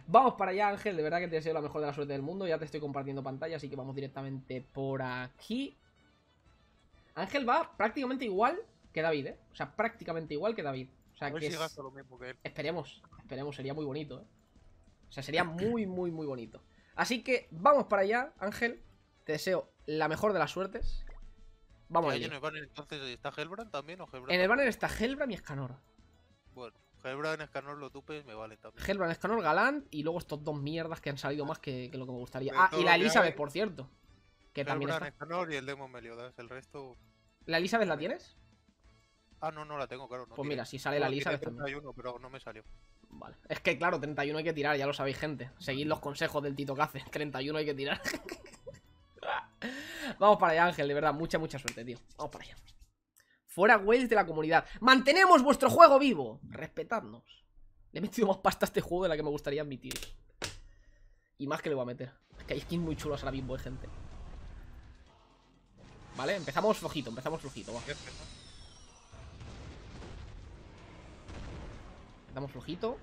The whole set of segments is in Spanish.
Vamos para allá, Ángel. De verdad que te deseo la mejor de la suerte del mundo. Ya te estoy compartiendo pantalla, así que vamos directamente por aquí. Ángel va prácticamente igual que David, ¿eh? O sea, prácticamente igual que David. O sea, A ver que si gasta lo mismo que él. esperemos, sería muy bonito, ¿eh? O sea, sería muy bonito. Así que vamos para allá, Ángel. Te deseo la mejor de las suertes. Vamos ¿Hay allá. en el banner entonces está Hellbrand también o Hellbrand En el banner tampoco? está Hellbrand y Escanor. Bueno, Hellbrand, Escanor, los dupes me valen también. Hellbrand, Escanor, Galant y luego estos dos mierdas que han salido más que lo que me gustaría. De Ah, todo y lo la que Elizabeth, hay, por cierto. Que también Hellbrand, está. Escanor y el Demon Meliodas. El resto. ¿La Elizabeth la tienes? Ah, no, no la tengo, claro. No Pues tiré. mira, si sale la No, tiré Elizabeth también. 31, pero no me salió. Vale. Es que claro, 31 hay que tirar, ya lo sabéis, gente. Seguid los consejos del Tito Cace. 31 hay que tirar. Vamos para allá, Ángel, de verdad. Mucha suerte, tío. Vamos para allá. Fuera Wales de la comunidad. ¡Mantenemos vuestro juego vivo! Respetadnos. Le he metido más pasta a este juego de la que me gustaría admitir. Y más que le voy a meter. Es que hay skins muy chulos ahora mismo, gente. Vale, empezamos flojito, va. Empezamos flojito.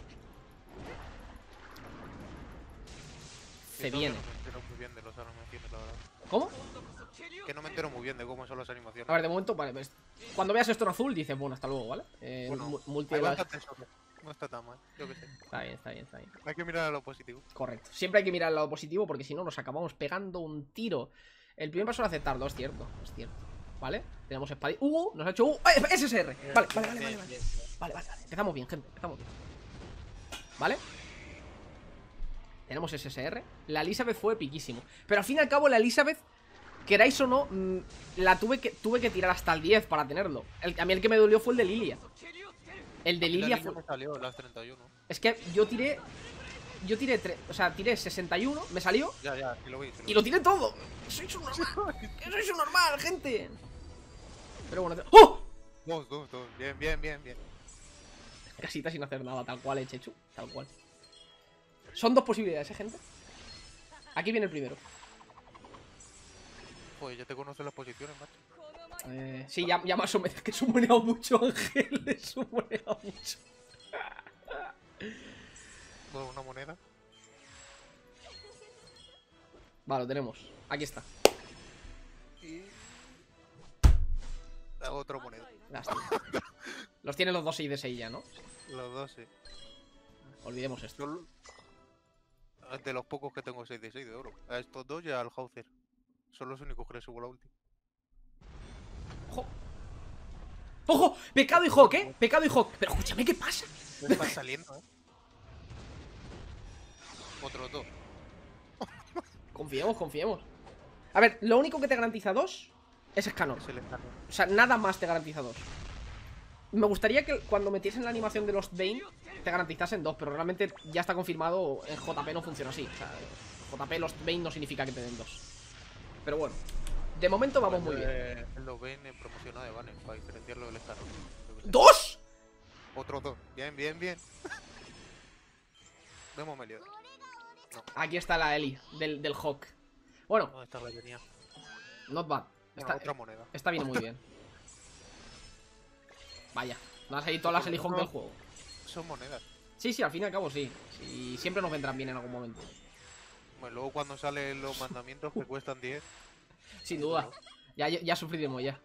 Se viene. No me entero muy bien de las animaciones, la verdad. ¿Cómo? Que no me entero muy bien de cómo son las animaciones. A ver, de momento, vale, pues, cuando veas esto en azul, dices, bueno, hasta luego, ¿vale? Bueno, Multi hay bastante sobre. No está tan mal, yo que sé. Está bien. Hay que mirar a lo positivo. Correcto. Siempre hay que mirar el lado positivo porque si no nos acabamos pegando un tiro. El primer paso es aceptarlo, es cierto. ¿Vale? Tenemos espadilla. Nos ha hecho SSR. Vale. Vale. Empezamos bien, gente. ¿Vale? Tenemos SSR. La Elizabeth fue piquísimo. Pero al fin y al cabo, la Elizabeth, queráis o no, la tuve que tirar hasta el 10 para tenerlo. A mí el que me dolió fue el de Lilia. El de Lilia fue. Me salió las 31. Es que yo tiré. O sea, tiré 61, me salió. Ya, y lo vi. Y lo tiré todo. Sois un normal, gente. Pero bueno. ¡Oh! Dos. Bien. Casita sin hacer nada, tal cual, Chechu. Tal cual. Son dos posibilidades, gente. Aquí viene el primero. Pues ya te conocen las posiciones, macho. Sí, ya más o menos. Que he sumoneado mucho, Ángel. He sumoneado mucho. Bueno, una moneda. Vale, lo tenemos. Aquí está. Y. Otra moneda. Lástima. Los tiene los dos 6 de 6 ya, ¿no? Los dos, sí. Olvidemos esto. Yo, de los pocos que tengo 6 de 6 de oro. A estos dos y al Hauser. Son los únicos que le subo la ulti. ¡Ojo! ¡Ojo! ¡Pecado y Hawk, eh! ¡Pecado y Hawk! Pero escúchame, ¿qué pasa? No están saliendo, Otros dos. Confiemos. A ver, lo único que te garantiza 2 es Escanor. Es el Escanor. O sea, nada más te garantiza 2. Me gustaría que cuando metiesen la animación de los Bane te garantizasen 2, pero realmente ya está confirmado. En JP no funciona así. O sea, en JP los Bane no significa que te den 2. Pero bueno, de momento vamos muy bien. Lo ven en promoción de Banner para diferenciarlo del Escanor. ¡2! Otros dos. Bien. Vemos Meliodas. Aquí está la Ellie del Hawk. Bueno, ¿Dónde está la tenía? not bad. Otra moneda. Esta viene muy bien. Vaya, van a salir todas las Ellie Hawk del juego. Son monedas. Sí, al fin y al cabo sí. Y siempre nos vendrán bien en algún momento. Bueno, luego cuando salen los mandamientos que cuestan 10. Sin duda. Ya sufriremos ya.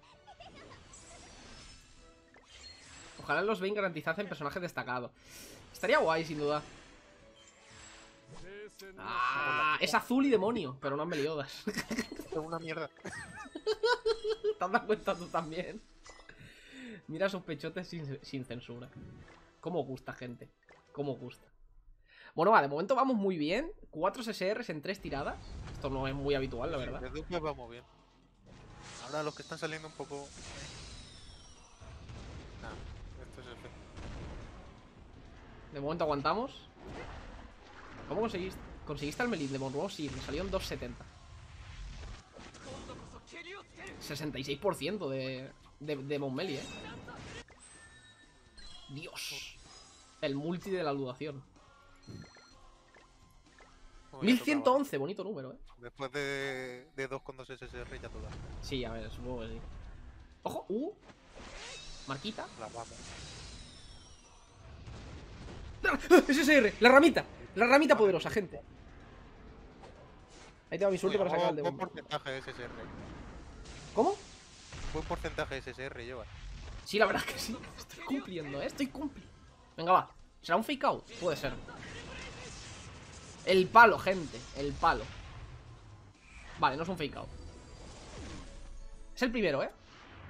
Ojalá los Bane garantizasen personajes destacados. Estaría guay, sin duda. Ah, es azul y demonio, pero no en Meliodas. Es una mierda. ¿Te has dado cuenta tú también? Mira esos pechotes sin censura. Cómo gusta, gente. Cómo gusta. Bueno, va, de momento vamos muy bien. 4 SSRs en 3 tiradas. Esto no es muy habitual, la verdad. Desde que vamos bien. Ahora los que están saliendo un poco. Nah, esto es el fe. De momento aguantamos. ¿Cómo conseguiste al Melin de Monroe? Sí, me salió en 2.70. 66% de Monmeli, Dios. El multi de la ludación. 1111, bonito número, Después de 2 con 2 SSR ya todas. Sí, a ver, supongo que sí. Ojo, marquita. Las vamos. SSR, la ramita. La ramita poderosa, gente. Ahí tengo mi suerte para sacar el de Buen bomba. porcentaje de SSR. ¿Cómo? Buen porcentaje de SSR lleva. Sí, la verdad es que sí. Estoy cumpliendo, estoy cumpliendo. Venga, va. ¿Será un fake out? Puede ser. El palo, gente. El palo. Vale, no es un fake out. Es el primero, ¿eh?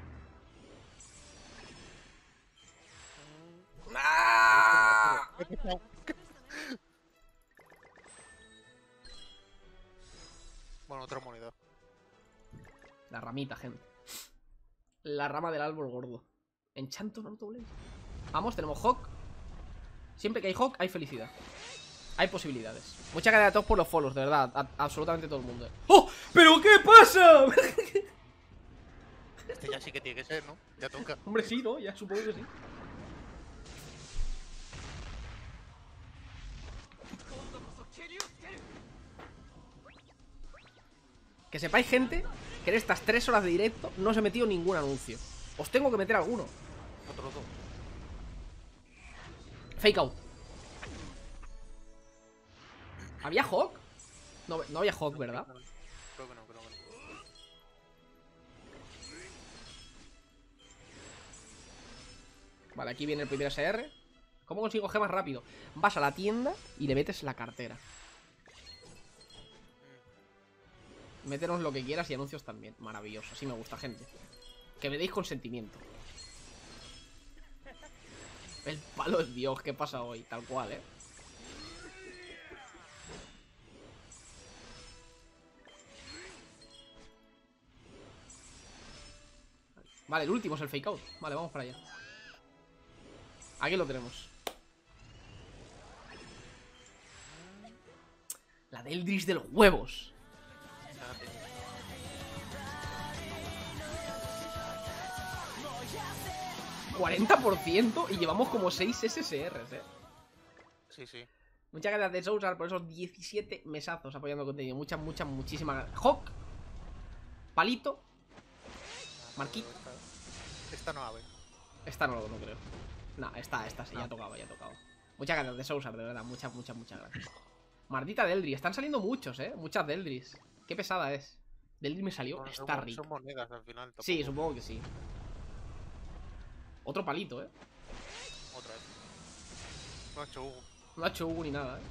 ¡Ah! Bueno, otra moneda. La ramita, gente. La rama del árbol gordo. Enchanto Naruto Blaze. Vamos, tenemos Hawk. Siempre que hay Hawk, hay felicidad. Hay posibilidades. Muchas gracias a todos por los follows, de verdad. Absolutamente todo el mundo. ¡Oh! ¿Pero qué pasa? Este ya sí que tiene que ser, ¿no? Ya toca. Hombre, sí, ¿no? Ya supongo que sí. Que sepáis, gente, que en estas 3 horas de directo no os he metido ningún anuncio. Os tengo que meter alguno. Otros dos. Fake out. ¿Había Hawk? No, no había Hawk, ¿verdad? Creo que no, creo que no. Vale, aquí viene el primer SR. ¿Cómo consigo gemas rápido? Vas a la tienda y le metes la cartera. Métenos lo que quieras y anuncios también. Maravilloso, así me gusta, gente. Que me deis consentimiento. El palo de Dios, ¿qué pasa hoy? Tal cual, ¿eh? Vale, el último es el fake out. Vale, vamos para allá. Aquí lo tenemos. La del Eldritch de los huevos. 40% y llevamos como 6 SSRs, Sí, sí. Muchas gracias de Sousar por esos 17 mesazos apoyando el contenido. Muchísimas gracias. Hawk. Palito. Marquito. Esta no abre. Esta no creo. No, esta sí, ya tocaba, Muchas gracias de Sousar, de verdad. Muchas gracias. Maldita Deldris. Están saliendo muchos, muchas Deldris. Qué pesada es. Deldris me salió. Bueno, Está rico. son monedas al final. Tampoco. Sí, supongo que sí. Otro palito, Otra vez. No ha hecho Hugo. No ha hecho Hugo ni nada,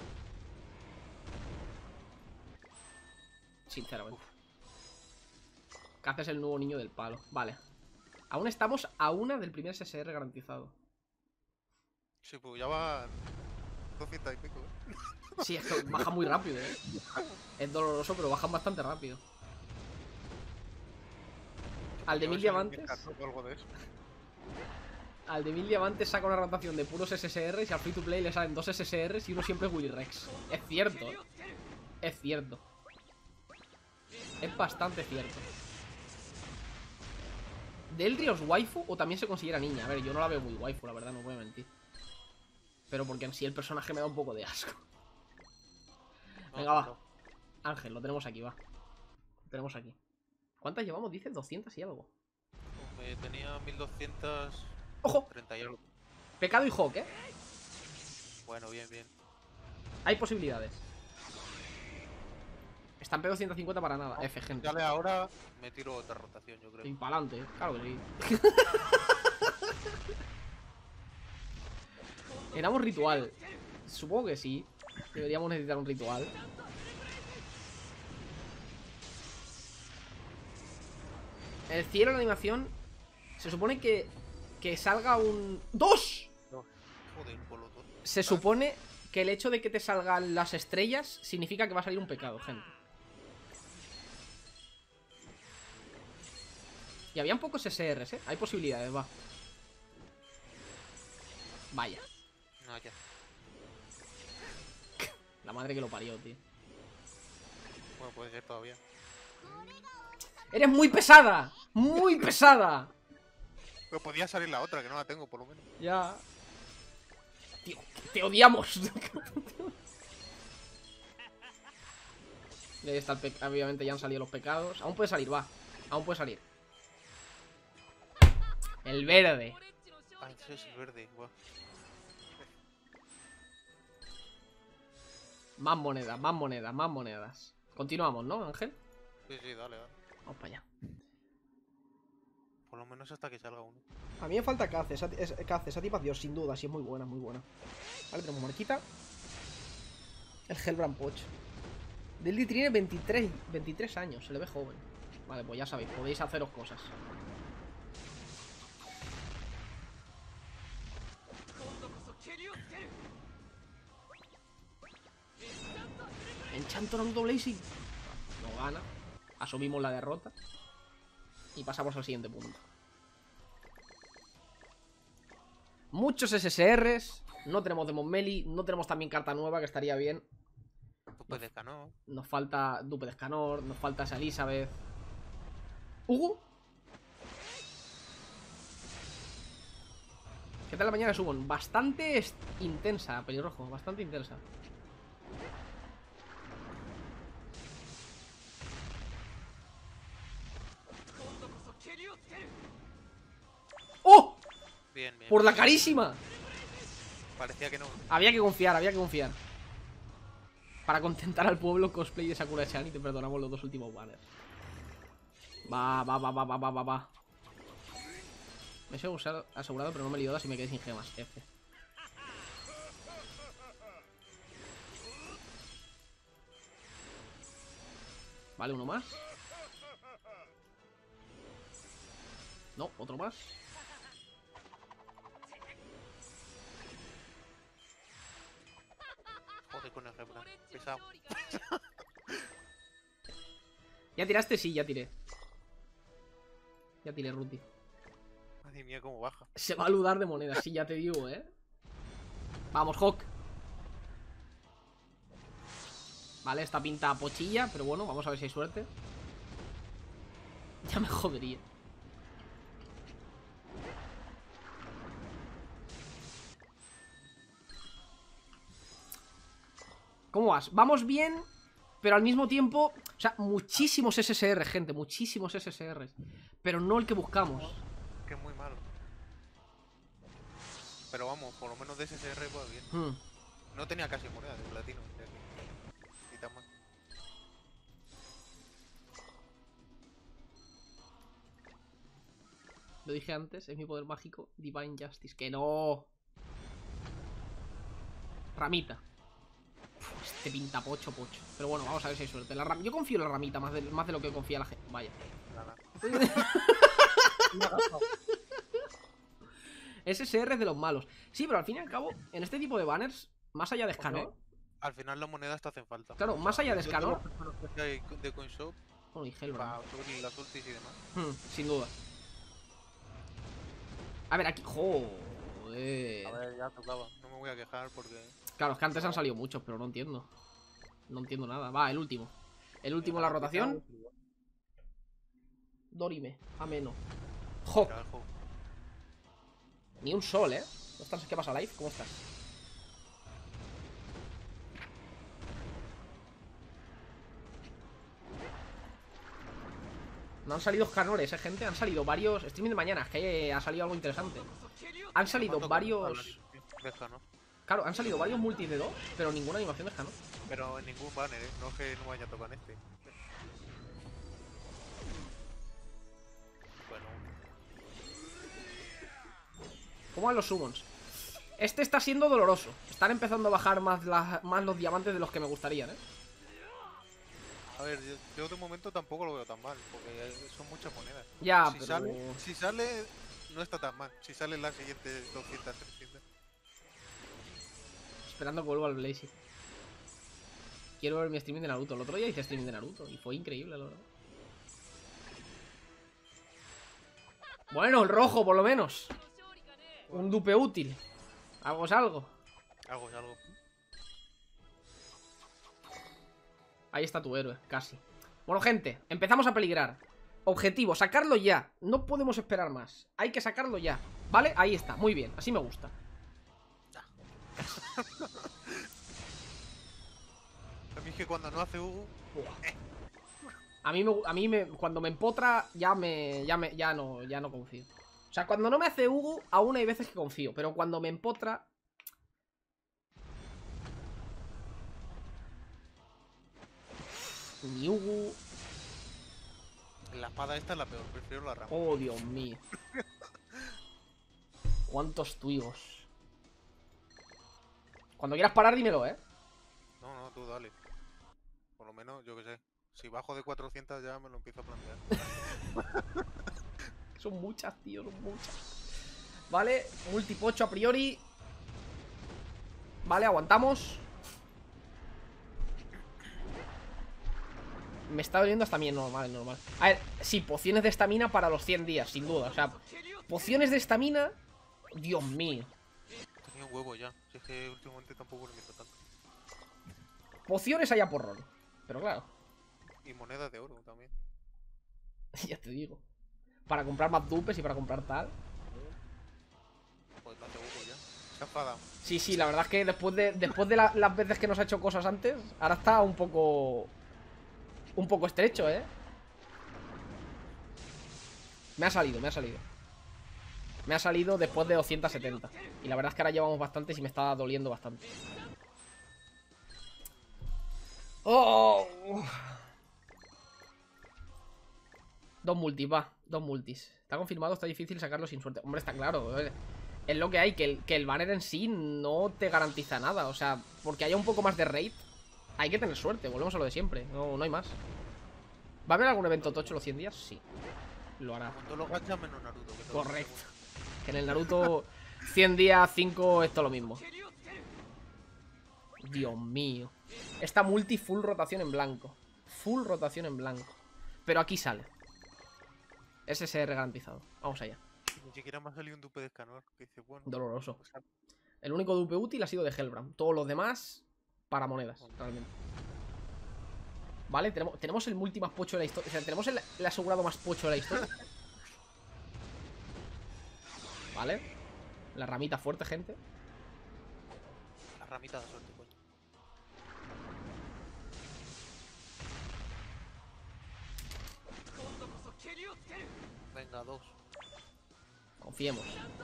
Sinceramente. ¿Qué haces el nuevo niño del palo? Vale. Aún estamos a una del primer SSR garantizado. Sí, pues ya va 200 y pico, Sí, es que baja muy rápido, Es doloroso, pero bajan bastante rápido. Al de 1000 diamantes. Algo de eso. Al de 1000 diamantes saca una rotación de puros SSRs y al free to play le salen 2 SSRs y uno siempre es Willy Rex. Es cierto, Es cierto. Es bastante cierto. ¿Deldrios waifu o también se considera niña? A ver, yo no la veo muy waifu, la verdad, no voy a mentir. Pero porque en sí el personaje me da un poco de asco. Venga, va. Ángel, lo tenemos aquí, va. Lo tenemos aquí. ¿Cuántas llevamos? Dice 200 y algo. Tenía 1230 ¡Ojo! y algo. Pecado y Hawk, Bueno, bien, bien. Hay posibilidades. Están P250 para nada. F, gente. Dale ahora, me tiro otra rotación, yo creo. Y para adelante, claro que sí. Era un ritual. Supongo que sí. Deberíamos necesitar un ritual. El cielo en la animación se supone que salga un... ¡2! No. Joder, por los dos. Se supone que el hecho de que te salgan las estrellas significa que va a salir un pecado, gente. Y habían pocos SRs, Hay posibilidades, va. Vaya. No, ya. La madre que lo parió, tío. Bueno, puede ser todavía. ¡Eres muy pesada! ¡Muy pesada! Pero podía salir la otra, que no la tengo, por lo menos. Ya. Tío, te odiamos. Ahí está el pecado. Obviamente ya han salido los pecados. Aún puede salir, va. Aún puede salir. El verde. Ah, ese es el verde, guau. Más monedas, más monedas, más monedas. Continuamos, ¿no, Ángel? Sí, sí, dale, dale. Vamos para allá. Por lo menos hasta que salga uno. A mí me falta Kaze, esa tipa Dios, sin duda, sí es muy buena, muy buena. Vale, tenemos marquita. El Hellbrand Poch. Deldy tiene 23 años, se le ve joven. Vale, pues ya sabéis, podéis haceros cosas. Enchanto Naruto Blazing. No gana. Asumimos la derrota. Y pasamos al siguiente punto. Muchos SSRs. No tenemos Demon Melee. No tenemos también carta nueva, que estaría bien. Dupe de Escanor. Nos falta Dupe de Escanor. Nos falta esa Elizabeth. ¿Hugo? ¿Qué tal la mañana, Sugon? Bastante intensa, pelirrojo. Bastante intensa. ¡Oh! Bien, bien. ¡Por la carísima! Parecía que no. Había que confiar, había que confiar. Para contentar al pueblo, cosplay de Sakura-chan y te perdonamos los 2 últimos banners. Va. Me he asegurado, pero no me lío si me quedé sin gemas. F. Vale, uno más. No, otro más. Joder con el Hellbrand. Pesado. ¿Ya tiraste? Sí, ya tiré. Ya tiré, Ruti. Madre mía, cómo baja. Se va a ludar de monedas, sí, ya te digo, Vamos, Hawk. Vale, esta pinta pochilla, pero bueno, vamos a ver si hay suerte. Ya me jodería. ¿Cómo vas? Vamos bien, pero al mismo tiempo... O sea, muchísimos SSR, gente, muchísimos SSR. Pero no el que buscamos. Que es muy malo. Pero vamos, por lo menos de SSR va bien. No tenía casi moneda de platino. Ni tan mal. Lo dije antes, es mi poder mágico, Divine Justice. ¡Que no! Ramita. Este pinta pocho. Pero bueno, vamos a ver si hay suerte. Yo confío en la ramita más de lo que confía la gente. Vaya. SSR es de los malos. Sí, pero al fin y al cabo, en este tipo de banners, más allá de Escanor... Al final las monedas te hacen falta. Claro, más allá de Escanor... De CoinShop. Bueno, y Hellbrand. Para subir las ultis y demás. Sin duda. A ver, aquí... Joder. A ver, ya tocaba. No me voy a quejar porque... Claro, es que antes han salido muchos, pero no entiendo. No entiendo nada. Va, el último. El último en la rotación. Dorime, ameno. ¡Jo! Ni un sol, ¿No estás? ¿Qué pasa, live? ¿Cómo estás? No han salido escanores, gente. Han salido varios... Streaming de mañana, es que ha salido algo interesante. Han salido varios... Claro, han salido varios multis de 2, pero ninguna animación de escanor. Pero en ningún banner, No es que no vaya a tocar este. Bueno. ¿Cómo van los summons? Este está siendo doloroso. Están empezando a bajar más los diamantes de los que me gustarían, A ver, yo de momento tampoco lo veo tan mal, porque son muchas monedas. Ya, si pero... si sale, no está tan mal. Si sale la siguiente 200, 300. Esperando que vuelva al Blazy. Quiero ver mi streaming de Naruto. El otro día hice streaming de Naruto y fue increíble, la verdad. Bueno, el rojo, por lo menos. Un dupe útil. Algo es algo. Algo es algo. Ahí está tu héroe, casi. Bueno, gente, empezamos a peligrar. Objetivo, sacarlo ya. No podemos esperar más. Hay que sacarlo ya. ¿Vale? Ahí está, muy bien, así me gusta. A mí es que cuando no hace Hugo... A mí cuando me empotra ya no confío. O sea, cuando no me hace Hugo, aún hay veces que confío. Pero cuando me empotra... Niugu. La espada esta es la peor, prefiero la rama. Oh, Dios mío. ¿Cuántos tuigos? Cuando quieras parar, dímelo, ¿eh? No, tú dale. Por lo menos, yo qué sé. Si bajo de 400 ya me lo empiezo a plantear. Son muchas, tío, son muchas. Vale, multipocho a priori. Vale, aguantamos. Me está doliendo hasta mí, normal, normal. A ver, sí, pociones de estamina para los 100 días, sin duda. O sea, pociones de estamina. Dios mío. Tenía un huevo ya. Si es que últimamente tampoco lo meto tanto. Pociones allá por rol. Pero claro, Y monedas de oro también. ya te digo. Para comprar más dupes y para comprar tal. Pues no hace huevo ya. Se ha enfadado. Sí, sí, la verdad es que después de las veces que nos ha hecho cosas antes, ahora está un poco estrecho, ¿eh? Me ha salido. Me ha salido después de 270. Y la verdad es que ahora llevamos bastantes y me está doliendo bastante. ¡Oh! Dos multis, va. Dos multis. Está confirmado, está difícil sacarlo sin suerte. Hombre, está claro. Es lo que hay, que el banner en sí no te garantiza nada. O sea, porque haya un poco más de raid, hay que tener suerte. Volvemos a lo de siempre. No hay más. ¿Va a haber algún evento tocho los 100 días? Sí. Lo hará. Con todos los gachas menos Naruto. Que Correcto. Que en el Naruto 100 días, 5 es todo lo mismo. Dios mío. Esta multi full rotación en blanco. Full rotación en blanco. Pero aquí sale. SSR garantizado. Vamos allá. Ni siquiera me ha salido un dupe de escanor. Que dice, bueno. Doloroso. O sea, El único dupe útil ha sido de Hellbrand. Todos los demás para monedas, realmente. Vale, tenemos el multi más pocho de la historia. O sea, tenemos el asegurado más pocho de la historia. Vale. La ramita fuerte, gente. la ramita de suerte, coño. Venga, 2. Confiemos.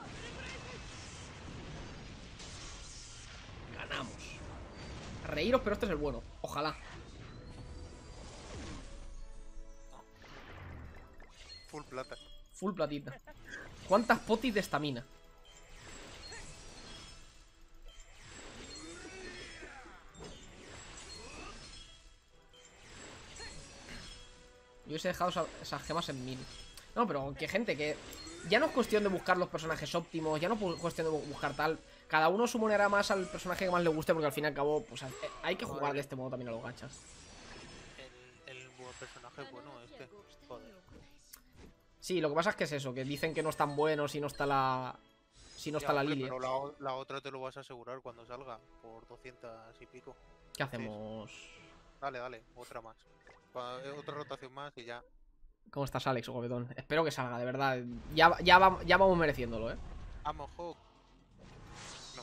Ganamos. Reíros, pero este es el bueno. Ojalá. Full plata. Full platita. ¿Cuántas potis de estamina? Yo hubiese dejado esas gemas en 1000. No, pero que gente, que ya no es cuestión de buscar los personajes óptimos, ya no es cuestión de buscar tal. Cada uno sumonará más al personaje que más le guste, porque al fin y al cabo, pues hay que jugar de este modo también a los gachas. El buen personaje es bueno este. Joder. Sí, lo que pasa es que es eso, que dicen que no es tan bueno si no está la... Si no Ya, está la hombre, Lilia. pero la otra te lo vas a asegurar cuando salga. Por 200 y pico. ¿Qué hacemos? Dale, otra más. Otra rotación más y ya. ¿Cómo estás, Alex, Gobetón? Espero que salga, de verdad. Ya vamos mereciéndolo, ¿eh? Vamos, Hawk. No.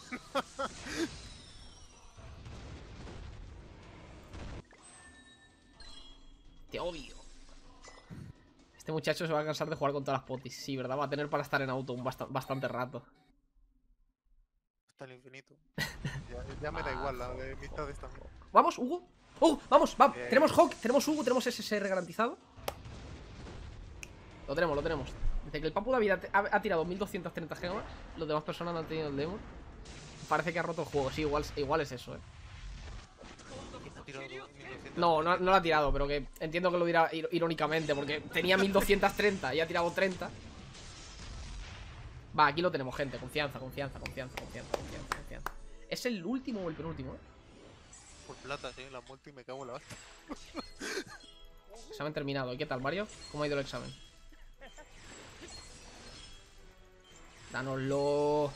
Te odio. Este muchacho se va a cansar de jugar con todas las potis. Sí, ¿verdad? Va a tener para estar en auto bastante rato. Hasta el infinito. Ya me da igual la de mitades también. ¡Vamos, Hugo! ¡Oh! ¡Vamos! ¡Vamos! Bien. Tenemos Hawk, tenemos Hugo, tenemos SSR garantizado. Lo tenemos. Desde que el Papu David ha tirado 1230 gemas, los demás personas no han tenido el demo. Parece que ha roto el juego. Sí, igual es eso, ¿eh? Ha tirado 1200. No lo ha tirado, pero que entiendo que lo dirá irónicamente, porque tenía 1230 y ha tirado 30. Va, aquí lo tenemos, gente. Confianza. ¿Es el último o el penúltimo, Por plata, sí, la multi me cago en la hostia. Examen terminado. ¿Y qué tal, Mario? ¿Cómo ha ido el examen? Dánoslo.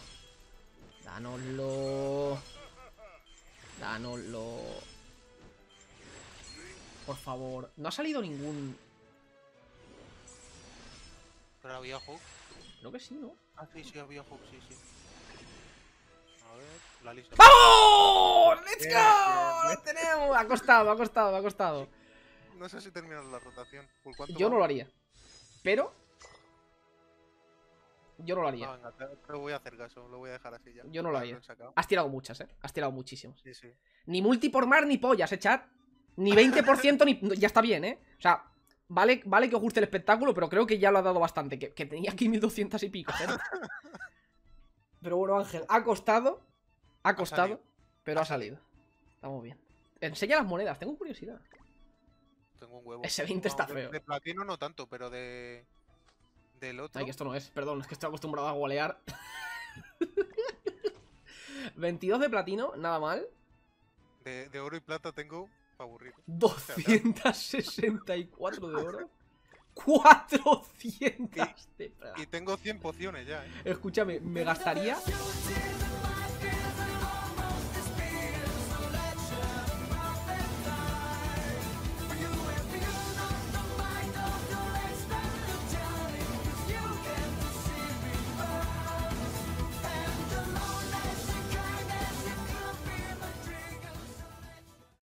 Por favor. No ha salido ningún... Pero había Hawk. Creo que sí, ¿no? Ah, sí, había Hawk, sí. A ver, la lista. ¡Vamos! ¡Let's Bien, go! bien. ¡Lo tenemos! Ha costado. No sé si terminar la rotación. ¿Por cuánto Yo va? no lo haría. Pero... Yo no lo haría. No, venga, te voy a hacer caso, lo voy a dejar así ya. Yo no lo Ya haría. he sacado. Has tirado muchas, ¿eh? Has tirado muchísimas. Sí. Ni multi por mar ni pollas, chat. Ni 20% ni... Ya está bien, ¿eh? O sea, vale que os guste el espectáculo, pero creo que ya lo ha dado bastante. Que tenía aquí 1200 y pico, gente. Pero bueno, Ángel, ha costado, pero ha salido. Estamos bien. Enseña las monedas, tengo curiosidad. Tengo un huevo. Ese 20 está feo. De platino no tanto, pero del otro. Ay, que esto no es, perdón, es que estoy acostumbrado a golear. 22 de platino, nada mal. De oro y plata tengo para aburrir. 264 de oro. 400 de plata. Y tengo 100 pociones ya, Escúchame, me gastaría